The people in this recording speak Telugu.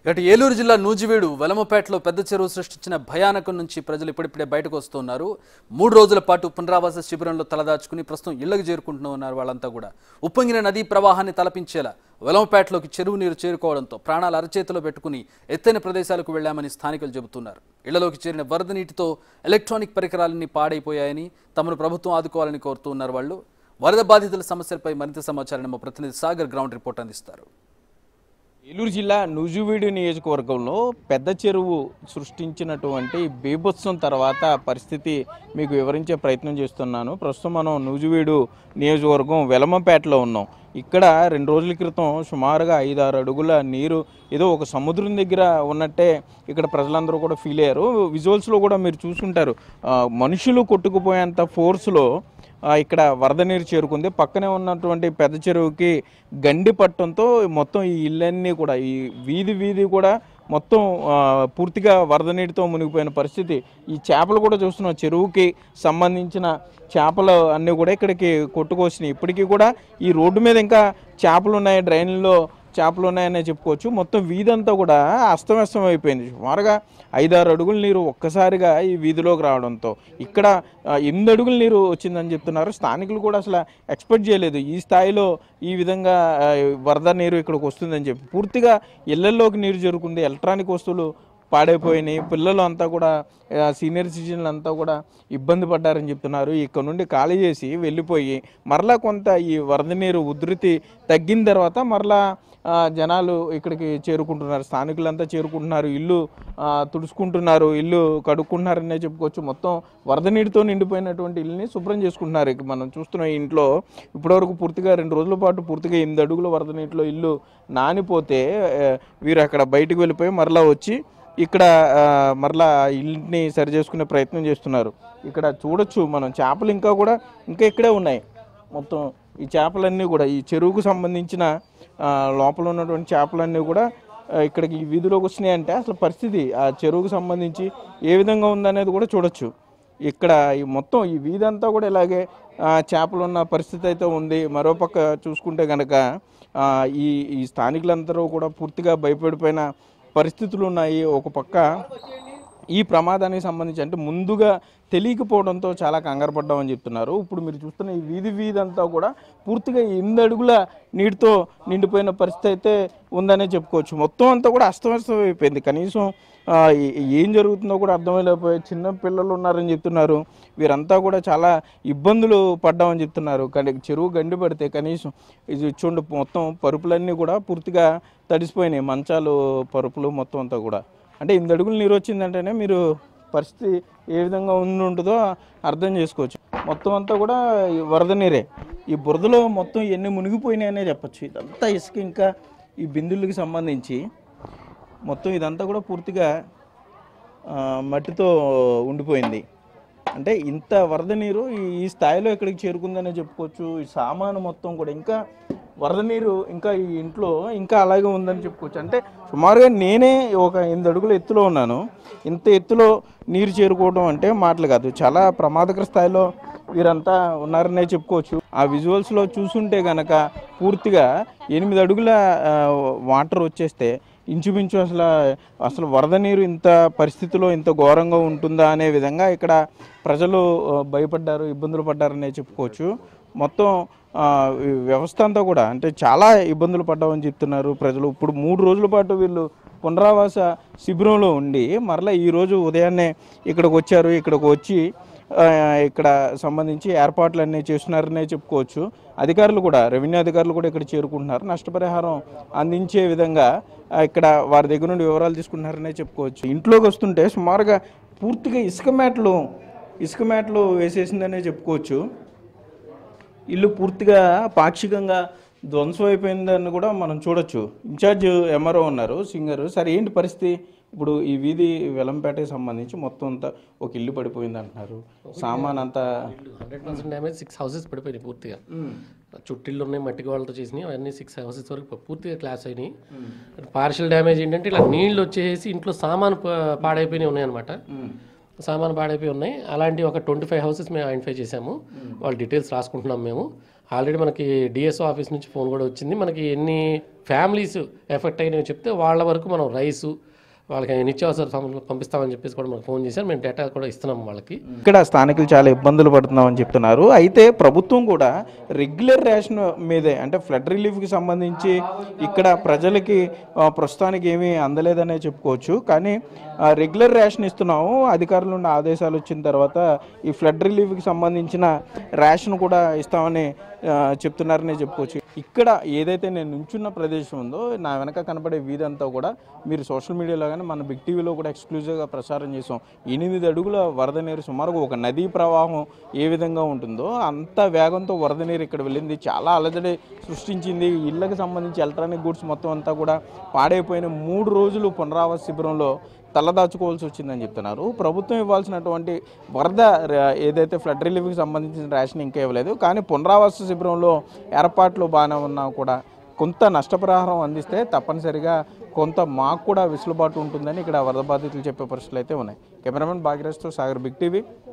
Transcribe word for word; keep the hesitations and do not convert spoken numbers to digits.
ఇటు ఏలూరు జిల్లా నూజివీడు వెలమపేటలో పెద్ద చెరువు సృష్టించిన భయానకం నుంచి ప్రజలు ఇప్పుడిప్పుడే బయటకు వస్తున్నారు. మూడు రోజుల పాటు పునరావాస శిబిరంలో తలదాచుకుని ప్రస్తుతం ఇళ్లకు చేరుకుంటూ ఉన్నారు. వాళ్ళంతా కూడా ఉప్పొంగిన నదీ ప్రవాహాన్ని తలపించేలా వెలమపేటలోకి చెరువు నీరు చేరుకోవడంతో ప్రాణాలు అరచేతిలో పెట్టుకుని ఎత్తైన ప్రదేశాలకు వెళ్లామని స్థానికులు చెబుతున్నారు. ఇళ్లలోకి చేరిన వరద నీటితో ఎలక్ట్రానిక్ పరికరాలన్నీ పాడైపోయాయని తమను ప్రభుత్వం ఆదుకోవాలని కోరుతున్నారు. వాళ్ళు వరద బాధితుల సమస్యలపై మరింత సమాచారాన్ని మా ప్రతినిధి సాగర్ గ్రౌండ్ రిపోర్ట్ అందిస్తారు. ఏలూరు జిల్లా నూజివీడు నియోజకవర్గంలో పెద్ద చెరువు సృష్టించినటువంటి బీభత్సం తర్వాత పరిస్థితి మీకు వివరించే ప్రయత్నం చేస్తున్నాను. ప్రస్తుతం మనం నూజివీడు నియోజకవర్గం వెలమపేటలో ఉన్నాం. ఇక్కడ రెండు రోజుల క్రితం సుమారుగా ఐదు ఆరు అడుగుల నీరు ఏదో ఒక సముద్రం దగ్గర ఉన్నట్టే ఇక్కడ ప్రజలందరూ కూడా ఫీల్ అయ్యారు. విజువల్స్లో కూడా మీరు చూసుకుంటారు, మనుషులు కొట్టుకుపోయేంత ఫోర్స్లో ఇక్కడ వరద నీరు చేరుకుంది. పక్కనే ఉన్నటువంటి పెద్ద చెరువుకి గండి పట్టడంతో మొత్తం ఈ ఇళ్ళన్నీ కూడా ఈ వీధి వీధి కూడా మొత్తం పూర్తిగా వరద నీటితో మునిగిపోయిన పరిస్థితి. ఈ చేపలు కూడా చూస్తున్నాం, చెరువుకి సంబంధించిన చేపలు అన్నీ కూడా ఇక్కడికి కొట్టుకొచ్చినాయి. ఇప్పటికీ కూడా ఈ రోడ్డు మీద ఇంకా చేపలు ఉన్నాయి, డ్రైన్లో చేపలు ఉన్నాయనే చెప్పుకోవచ్చు. మొత్తం వీధంతా కూడా అస్తవ్యస్తం అయిపోయింది. సుమారుగా ఐదారు అడుగుల నీరు ఒక్కసారిగా ఈ వీధిలోకి రావడంతో ఇక్కడ ఎనిమిది అడుగుల నీరు వచ్చిందని చెప్తున్నారు. స్థానికులు కూడా అసలు ఎక్స్పెక్ట్ చేయలేదు ఈ స్థాయిలో ఈ విధంగా వరద నీరు ఇక్కడికి వస్తుందని చెప్పి. పూర్తిగా ఇళ్లలోకి నీరు చేరుకుంది, ఎలక్ట్రానిక్ వస్తువులు పాడైపోయినాయి. పిల్లలు అంతా కూడా సీనియర్ సిటిజన్లు అంతా కూడా ఇబ్బంది పడ్డారని చెప్తున్నారు. ఇక్కడ నుండి ఖాళీ చేసి వెళ్ళిపోయి మరలా కొంత ఈ వరద నీరు ఉధృతి తగ్గిన తర్వాత మరలా జనాలు ఇక్కడికి చేరుకుంటున్నారు. స్థానికులంతా చేరుకుంటున్నారు, ఇల్లు తుడుచుకుంటున్నారు, ఇల్లు కడుక్కుంటున్నారనే చెప్పుకోవచ్చు. మొత్తం వరద నీటితో నిండిపోయినటువంటి ఇల్లుని శుభ్రం చేసుకుంటున్నారు. మనం చూస్తున్న ఇంట్లో ఇప్పటివరకు పూర్తిగా రెండు రోజుల పాటు పూర్తిగా ఎనిమిది అడుగుల వరద నీటిలో ఇల్లు నానిపోతే వీరు అక్కడ బయటకు వెళ్ళిపోయి మరలా వచ్చి ఇక్కడ మరలా ఇల్లుని సరి చేసుకునే ప్రయత్నం చేస్తున్నారు. ఇక్కడ చూడొచ్చు మనం, చేపలు ఇంకా కూడా ఇంకా ఇక్కడే ఉన్నాయి. మొత్తం ఈ చేపలన్నీ కూడా ఈ చెరువుకు సంబంధించిన లోపల ఉన్నటువంటి చేపలన్నీ కూడా ఇక్కడికి ఈ వీధిలోకి వచ్చినాయి. అంటే అసలు పరిస్థితి ఆ చెరువుకు సంబంధించి ఏ విధంగా ఉందనేది కూడా చూడొచ్చు. ఇక్కడ ఈ మొత్తం ఈ వీధి అంతా కూడా ఇలాగే చేపలు ఉన్న పరిస్థితి అయితే ఉంది. మరోపక్క చూసుకుంటే కనుక ఈ ఈ స్థానికులందరూ కూడా పూర్తిగా భయపడిపోయిన పరిస్థితులు ఉన్నాయి. ఒక పక్క ఈ ప్రమాదానికి సంబంధించి అంటే ముందుగా తెలియకపోవడంతో చాలా కంగారు పడ్డామని చెప్తున్నారు. ఇప్పుడు మీరు చూస్తున్న ఈ వీధి వీధి అంతా కూడా పూర్తిగా ఎనిమిది అడుగుల నీటితో నిండిపోయిన పరిస్థితి అయితే ఉందనే చెప్పుకోవచ్చు. మొత్తం అంతా కూడా అస్తవ్యస్తం అయిపోయింది. కనీసం ఏం జరుగుతుందో కూడా అర్థమైపోయి చిన్న పిల్లలు ఉన్నారని చెప్తున్నారు. వీరంతా కూడా చాలా ఇబ్బందులు పడ్డామని చెప్తున్నారు. కానీ చెరువు గండి పడితే కనీసం ఇది చూడండి, మొత్తం పరుపులన్నీ కూడా పూర్తిగా తడిసిపోయినాయి. మంచాలు, పరుపులు మొత్తం అంతా కూడా అంటే ఎనిమిది అడుగులు నీరు వచ్చిందంటేనే మీరు పరిస్థితి ఏ విధంగా ఉండి ఉంటుందో అర్థం చేసుకోవచ్చు. మొత్తం అంతా కూడా వరద నీరే. ఈ బురదలో మొత్తం ఎన్ని మునిగిపోయినాయనే చెప్పచ్చు. ఇదంతా ఇసుక, ఇంకా ఈ బిందువులకి సంబంధించి మొత్తం ఇదంతా కూడా పూర్తిగా మట్టితో ఉండిపోయింది. అంటే ఇంత వరద నీరు ఈ స్థాయిలో ఇక్కడికి చేరుకుందనే చెప్పుకోవచ్చు. ఈ సామాను మొత్తం కూడా ఇంకా వరద నీరు ఇంకా ఈ ఇంట్లో ఇంకా అలాగే ఉందని చెప్పుకోవచ్చు. అంటే సుమారుగా నేనే ఒక ఎనిమిది అడుగుల ఎత్తులో ఉన్నాను. ఇంత ఎత్తులో నీరు చేరుకోవడం అంటే మాటలు కాదు, చాలా ప్రమాదకర స్థాయిలో వీరంతా ఉన్నారనే చెప్పుకోవచ్చు. ఆ విజువల్స్లో చూసుంటే కనుక పూర్తిగా ఎనిమిది అడుగుల వాటర్ వచ్చేస్తే ఇంచుమించు అసలు అసలు వరద నీరు ఇంత పరిస్థితిలో ఇంత ఘోరంగా ఉంటుందా అనే విధంగా ఇక్కడ ప్రజలు భయపడ్డారు, ఇబ్బందులు పడ్డారనే చెప్పుకోవచ్చు. మొత్తం వ్యవస్థ అంతా కూడా అంటే చాలా ఇబ్బందులు పడ్డామని చెప్తున్నారు ప్రజలు. ఇప్పుడు మూడు రోజుల పాటు వీళ్ళు పునరావాస శిబిరంలో ఉండి మరలా ఈరోజు ఉదయాన్నే ఇక్కడికి వచ్చారు. ఇక్కడికి వచ్చి ఇక్కడ సంబంధించి ఏర్పాట్లు అన్నీ చేస్తున్నారనే చెప్పుకోవచ్చు. అధికారులు కూడా, రెవెన్యూ అధికారులు కూడా ఇక్కడ చేరుకుంటున్నారు. నష్టపరిహారం అందించే విధంగా ఇక్కడ వారి దగ్గర నుండి వివరాలు తీసుకుంటున్నారనే చెప్పుకోవచ్చు. ఇంట్లోకి వస్తుంటే సుమారుగా పూర్తిగా ఇసుక మేటలు ఇసుక మేటలు వేసేసిందనే చెప్పుకోవచ్చు. ఇల్లు పూర్తిగా పాక్షికంగా ధ్వంసం అయిపోయిందని కూడా మనం చూడొచ్చు. ఇన్ఛార్జ్ ఎంఆర్ఓ ఉన్నారు, సింగర్. సరే ఏంటి పరిస్థితి ఇప్పుడు ఈ వీధి వెలంపేటకి సంబంధించి మొత్తం అంతా ఒక ఇల్లు పడిపోయింది అంటున్నారు. సామాన్ అంతా hundred percent damage. Six houses పడిపోయినాయి పూర్తిగా. చుట్టిళ్ళు ఉన్నాయి, మట్టి వాళ్ళతో చేసినాయి. అవన్నీ సిక్స్ హౌసెస్ వరకు పూర్తిగా క్లాస్ అయినాయి. పార్షియల్ డ్యామేజ్ ఏంటంటే ఇలా నీళ్ళు వచ్చేసి ఇంట్లో సామాన్ పాడైపోయినాయి ఉన్నాయన్నమాట. సామాన్ పాడైపోయి ఉన్నాయి. అలాంటి ఒక ట్వంటీ ఫైవ్ హౌసెస్ మేము ఐడెంటిఫై చేసాము. వాళ్ళ డీటెయిల్స్ రాసుకుంటున్నాం మేము. ఆల్రెడీ మనకి డిఎస్ఓ ఆఫీస్ నుంచి ఫోన్ కూడా వచ్చింది. మనకి ఎన్ని ఫ్యామిలీస్ ఎఫెక్ట్ అయినాయో చెప్తే వాళ్ళ వరకు మనం రైసు వాళ్ళకి నిత్యావసర సామాన్లు పంపిస్తామని చెప్పేసి కూడా మనకు ఫోన్ చేశారు. మేము డేటా కూడా ఇస్తున్నాం వాళ్ళకి. ఇక్కడ స్థానికులు చాలా ఇబ్బందులు పడుతున్నామని చెప్తున్నారు. అయితే ప్రభుత్వం కూడా రెగ్యులర్ రేషన్ మీదే అంటే ఫ్లడ్ రిలీఫ్కి సంబంధించి ఇక్కడ ప్రజలకి ప్రస్తుతానికి ఏమీ అందలేదనే చెప్పుకోవచ్చు. కానీ రెగ్యులర్ రేషన్ ఇస్తున్నాము, అధికారుల నుండి ఆదేశాలు వచ్చిన తర్వాత ఈ ఫ్లడ్ రిలీఫ్కి సంబంధించిన రేషన్ కూడా ఇస్తామని చెప్తున్నారనే చెప్పుకోవచ్చు. ఇక్కడ ఏదైతే నేను నుంచున్న ప్రదేశం ఉందో నా వెనక కనపడే వీధి అంతా కూడా మీరు సోషల్ మీడియాలో కానీ మన బిగ్ టీవీలో కూడా ఎక్స్క్లూజివ్గా ప్రసారం చేసాం. ఎనిమిది అడుగుల వరద నీరు సుమారుగా ఒక నదీ ప్రవాహం ఏ విధంగా ఉంటుందో అంత వేగంతో వరద నీరు ఇక్కడ వెళ్ళింది. చాలా అలజడి సృష్టించింది. ఇళ్ళకి సంబంధించి ఎలక్ట్రానిక్ గూడ్స్ మొత్తం అంతా కూడా పాడైపోయిన మూడు రోజులు పునరావాస శిబిరంలో తలదాచుకోవాల్సి వచ్చిందని చెప్తున్నారు. ప్రభుత్వం ఇవ్వాల్సినటువంటి వరద ఏదైతే ఫ్లడ్ రిలీఫ్కి సంబంధించిన రేషన్ ఇంకా ఇవ్వలేదు. కానీ పునరావాస శిబిరంలో ఏర్పాట్లు బాగానే ఉన్నా కూడా కొంత నష్టపరిహారం అందిస్తే తప్పనిసరిగా కొంత మాకు కూడా వెసులుబాటు ఉంటుందని ఇక్కడ వరద బాధితులు చెప్పే పరిస్థితులు అయితే ఉన్నాయి. కెమెరామెన్ భాగ్యరాజ్తో సాగర్, బిగ్ టీవీ.